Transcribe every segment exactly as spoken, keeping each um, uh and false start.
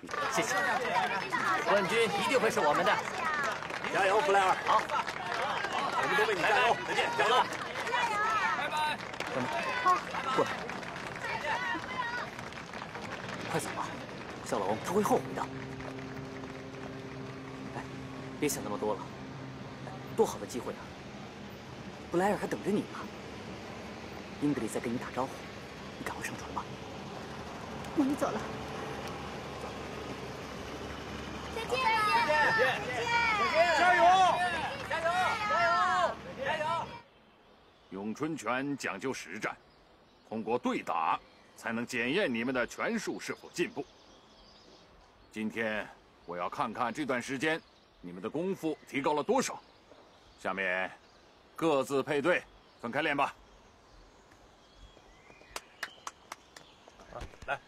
谢谢，冠军一定会是我们的。加油，布莱尔！好，我们都为你加油！再见，加油！拜拜！哥们，好，过来，快走吧，小龙他会后悔的。哎，别想那么多了，多好的机会啊！布莱尔还等着你呢。英格丽在跟你打招呼，你赶快上船吧。 我们走了。 再见了，再见，再见， 再见，加油， 加油，加油，加油！ 咏春拳讲究实战，通过对打才能检验你们的拳术是否进步。今天我要看看这段时间你们的功夫提高了多少。下面各自配对，分开练吧。 来。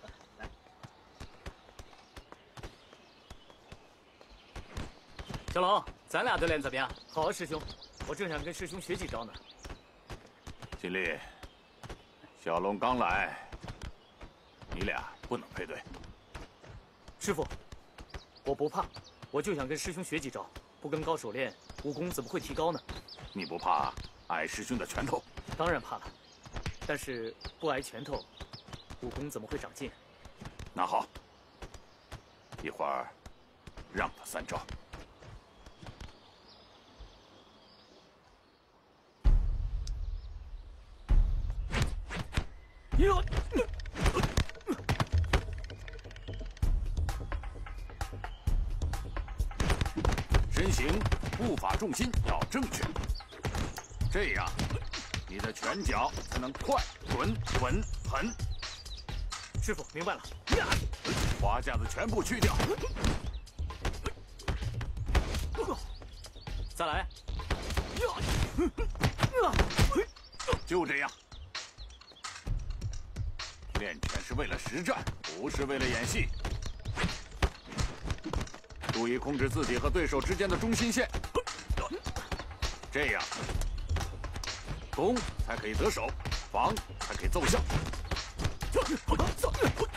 小龙，咱俩的练怎么样？好啊，师兄，我正想跟师兄学几招呢。 金丽，小龙刚来，你俩不能配对。 师傅，我不怕，我就想跟师兄学几招。不跟高手练，武功怎么会提高呢？ 你不怕挨师兄的拳头？ 当然怕了，但是不挨拳头，武功怎么会长进？ 那好，一会儿让他三招。 哟， 身形、步伐、重心要正确，这样你的拳脚才能快、准、稳、狠。 师傅，明白了。 花架子全部去掉。 再来。 就这样。 练拳是为了实战，不是为了演戏。注意控制自己和对手之间的中心线，这样攻才可以得手，防才可以奏效。